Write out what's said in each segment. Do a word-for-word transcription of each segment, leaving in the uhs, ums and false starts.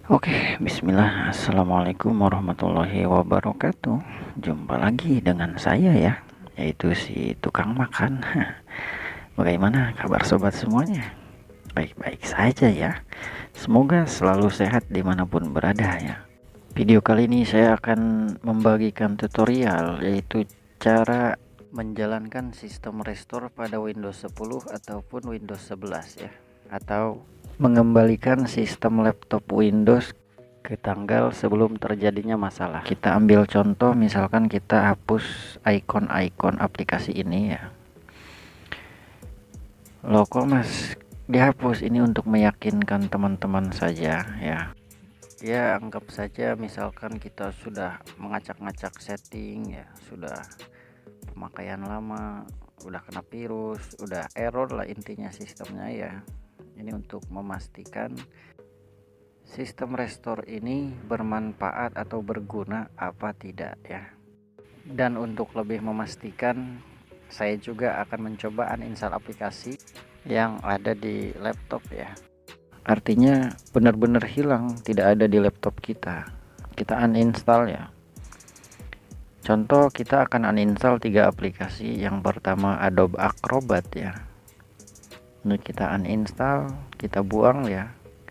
Oke, bismillah. Assalamualaikum warahmatullahi wabarakatuh. Jumpa lagi dengan saya ya, yaitu si tukang makan. Bagaimana kabar sobat semuanya? Baik-baik saja ya. Semoga selalu sehat dimanapun berada ya. Video kali ini saya akan membagikan tutorial, yaitu cara menjalankan sistem restore pada Windows sepuluh ataupun Windows sebelas ya, atau mengembalikan sistem laptop Windows ke tanggal sebelum terjadinya masalah. Kita ambil contoh, misalkan kita hapus icon-icon aplikasi ini ya. Loh kok mas dihapus? Ini untuk meyakinkan teman-teman saja ya. Ya anggap saja misalkan kita sudah mengacak-ngacak setting ya, sudah pemakaian lama, udah kena virus, udah error lah intinya sistemnya ya. Ini untuk memastikan sistem restore ini bermanfaat atau berguna apa tidak ya. Dan untuk lebih memastikan, saya juga akan mencoba uninstall aplikasi yang ada di laptop ya. Artinya benar-benar hilang, tidak ada di laptop kita. Kita uninstall ya. Contoh, kita akan uninstall tiga aplikasi. Yang pertama Adobe Acrobat ya. Ini kita uninstall, kita buang ya.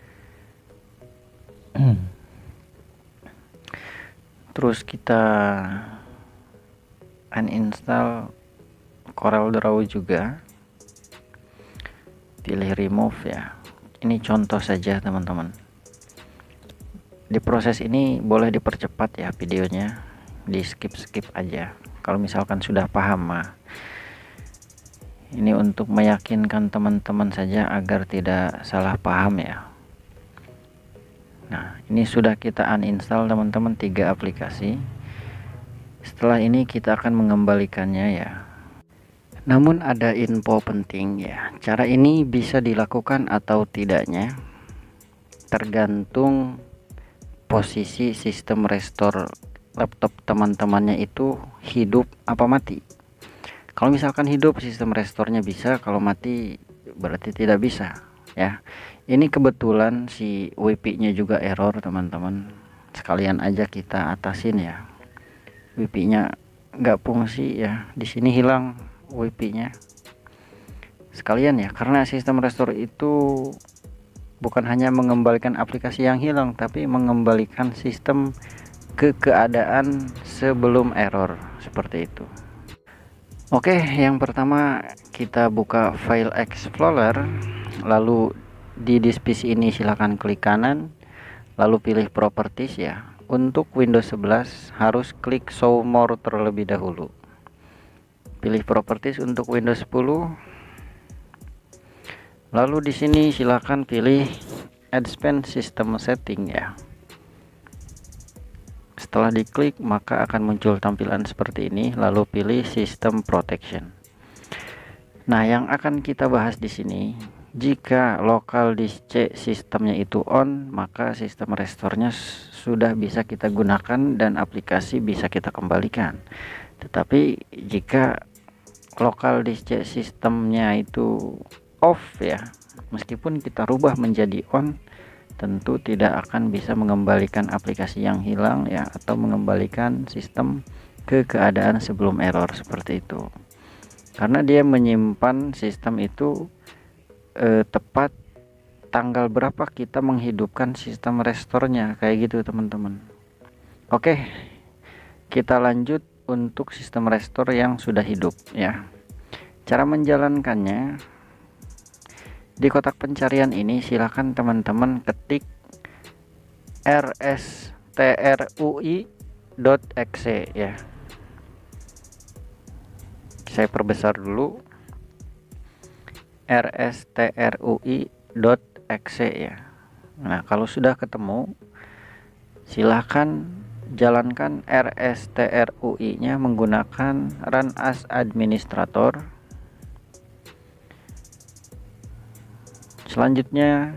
Terus kita uninstall CorelDRAW juga. Pilih remove ya. Ini contoh saja teman-teman. Di proses ini boleh dipercepat ya videonya, di skip-skip aja kalau misalkan sudah paham mah. Ini untuk meyakinkan teman-teman saja agar tidak salah paham ya. Nah, ini sudah kita uninstall teman-teman tiga aplikasi. Setelah ini kita akan mengembalikannya ya. Namun ada info penting ya. Cara ini bisa dilakukan atau tidaknya tergantung posisi sistem restore laptop teman-temannya itu hidup apa mati. Kalau misalkan hidup, sistem restorenya bisa, kalau mati berarti tidak bisa ya. Ini kebetulan si W P nya juga error teman-teman, sekalian aja kita atasin ya. W P nya nggak fungsi ya, di sini hilang W P nya sekalian ya, karena sistem restore itu bukan hanya mengembalikan aplikasi yang hilang, tapi mengembalikan sistem ke keadaan sebelum error seperti itu. Oke, yang pertama kita buka File Explorer, lalu di disk P C ini silahkan klik kanan, lalu pilih Properties ya. Untuk Windows sebelas harus klik Show More terlebih dahulu. Pilih Properties untuk Windows sepuluh. Lalu di sini silakan pilih Advanced System Setting ya. Setelah diklik maka akan muncul tampilan seperti ini, lalu pilih System Protection. Nah, yang akan kita bahas di sini, jika local disk C sistemnya itu on, maka sistem restore-nya sudah bisa kita gunakan dan aplikasi bisa kita kembalikan. Tetapi jika local disk C sistemnya itu off ya, meskipun kita rubah menjadi on, tentu tidak akan bisa mengembalikan aplikasi yang hilang ya, atau mengembalikan sistem ke keadaan sebelum error seperti itu, karena dia menyimpan sistem itu eh, tepat tanggal berapa kita menghidupkan sistem restorenya, kayak gitu teman-teman. Oke, kita lanjut untuk sistem restore yang sudah hidup ya. Cara menjalankannya, di kotak pencarian ini silahkan teman-teman ketik rstrui.exe ya. Saya perbesar dulu, rstrui.exe ya. Nah, kalau sudah ketemu, silahkan jalankan rstrui nya menggunakan run as administrator. Selanjutnya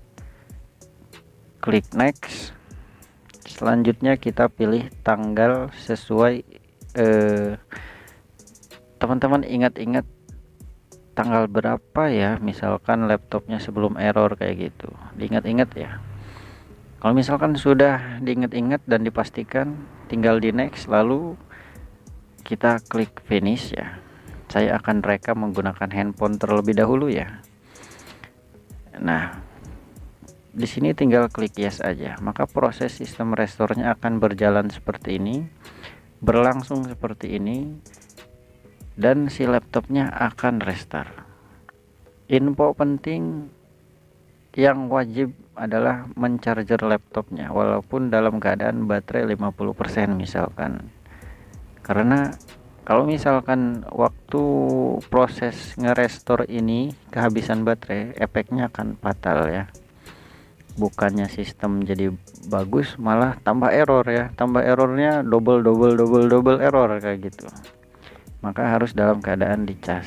klik next. Selanjutnya kita pilih tanggal sesuai eh, teman-teman ingat-ingat tanggal berapa ya, misalkan laptopnya sebelum error kayak gitu, diingat-ingat ya. Kalau misalkan sudah diingat-ingat dan dipastikan, tinggal di next, lalu kita klik finish ya. Saya akan rekam menggunakan handphone terlebih dahulu ya. Nah, di sini tinggal klik yes aja, maka proses sistem restore-nya akan berjalan seperti ini, berlangsung seperti ini, dan si laptopnya akan restart. Info penting yang wajib adalah mencharger laptopnya walaupun dalam keadaan baterai lima puluh persen misalkan, karena kalau misalkan waktu proses ngerestore ini kehabisan baterai, efeknya akan fatal ya. Bukannya sistem jadi bagus, malah tambah error ya, tambah errornya double double double double error kayak gitu. Maka harus dalam keadaan dicas.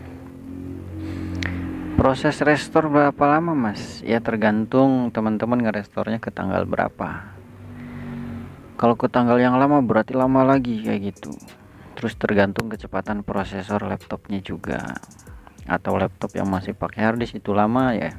Proses restore berapa lama mas? Ya tergantung teman-teman ngerestornya ke tanggal berapa. Kalau ke tanggal yang lama berarti lama lagi kayak gitu. Terus tergantung kecepatan prosesor laptopnya juga, atau laptop yang masih pakai harddisk itu lama ya.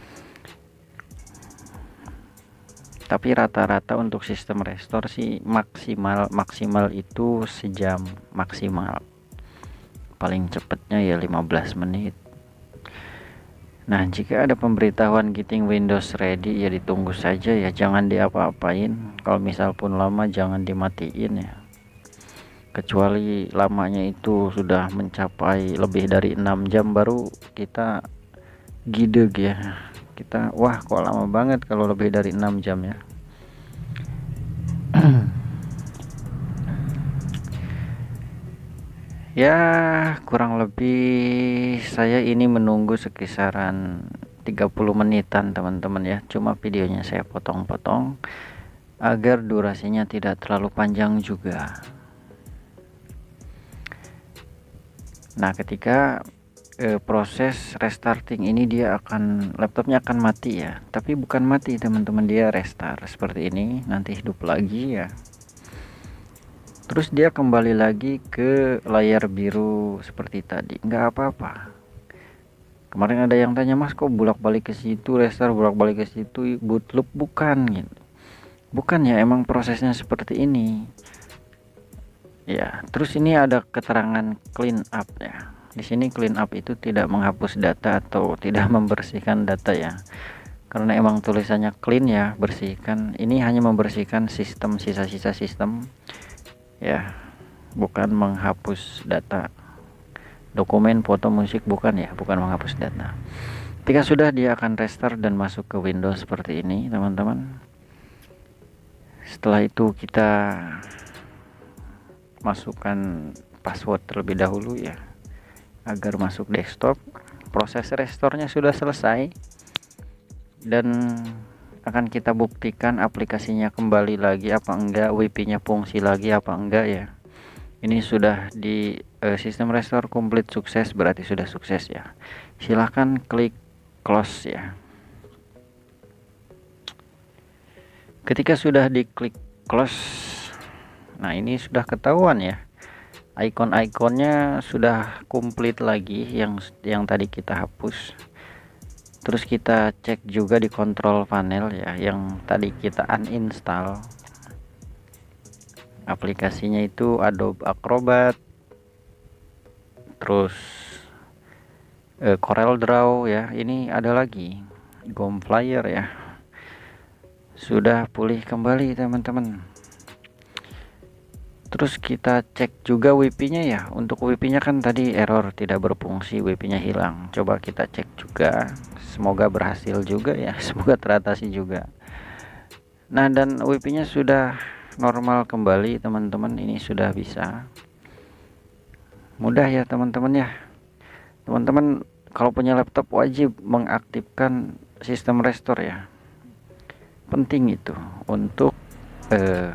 Tapi rata-rata untuk sistem restore sih maksimal maksimal itu sejam maksimal, paling cepatnya ya lima belas menit. Nah, jika ada pemberitahuan getting Windows ready ya ditunggu saja ya, jangan diapa-apain. Kalau misal pun lama jangan dimatiin ya, kecuali lamanya itu sudah mencapai lebih dari enam jam baru kita gideg ya, kita wah kok lama banget kalau lebih dari enam jam ya. Ya kurang lebih saya ini menunggu sekisaran tiga puluh menitan teman-teman ya, cuma videonya saya potong-potong agar durasinya tidak terlalu panjang juga. Nah, ketika eh, proses restarting ini dia akan laptopnya akan mati ya, tapi bukan mati teman-teman, dia restart seperti ini, nanti hidup lagi ya. Terus dia kembali lagi ke layar biru seperti tadi, nggak apa-apa. Kemarin ada yang tanya, mas kok bolak-balik ke situ, restart bolak-balik ke situ, bootloop? Bukan gitu, bukan ya, emang prosesnya seperti ini ya. Terus ini ada keterangan clean up ya. Di sini clean up itu tidak menghapus data atau tidak membersihkan data ya, karena emang tulisannya clean ya, bersihkan. Ini hanya membersihkan sistem, sisa-sisa sistem ya, bukan menghapus data dokumen, foto, musik, bukan ya, bukan menghapus data. Ketika sudah, dia akan restart dan masuk ke Windows seperti ini teman-teman. Setelah itu kita masukkan password terlebih dahulu ya, agar masuk desktop. Proses restore-nya sudah selesai dan akan kita buktikan aplikasinya kembali lagi apa enggak, W P-nya fungsi lagi apa enggak ya. Ini sudah di uh, sistem restore komplit sukses, berarti sudah sukses ya. Silahkan klik close ya. Ketika sudah diklik close, nah ini sudah ketahuan ya, icon-iconnya sudah komplit lagi yang yang tadi kita hapus. Terus kita cek juga di control panel ya, yang tadi kita uninstall aplikasinya itu Adobe Acrobat, terus eh, Corel Draw ya. Ini ada lagi Gomflyer ya, sudah pulih kembali teman-teman. Terus kita cek juga W P-nya ya. Untuk W P-nya kan tadi error, tidak berfungsi, W P-nya hilang. Coba kita cek juga. Semoga berhasil juga ya. Semoga teratasi juga. Nah, dan W P-nya sudah normal kembali teman-teman. Ini sudah bisa. Mudah ya teman-teman ya. Teman-teman kalau punya laptop wajib mengaktifkan sistem restore ya. Penting itu untuk eh,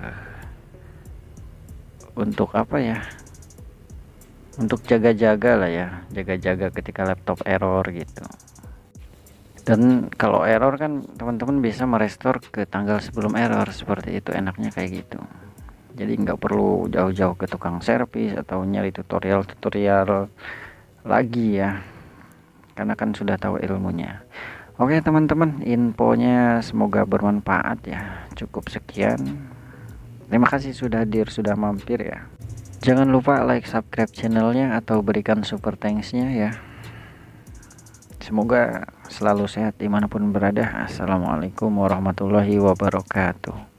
untuk apa ya, untuk jaga-jaga lah ya, jaga-jaga ketika laptop error gitu. Dan kalau error kan teman-teman bisa merestore ke tanggal sebelum error, seperti itu enaknya kayak gitu. Jadi nggak perlu jauh-jauh ke tukang servis atau nyari tutorial-tutorial lagi ya, karena kan sudah tahu ilmunya. Oke teman-teman, infonya semoga bermanfaat ya. Cukup sekian. Terima kasih sudah hadir, sudah mampir ya. Jangan lupa like, subscribe channelnya atau berikan super thanksnya ya. Semoga selalu sehat dimanapun berada. Assalamualaikum warahmatullahi wabarakatuh.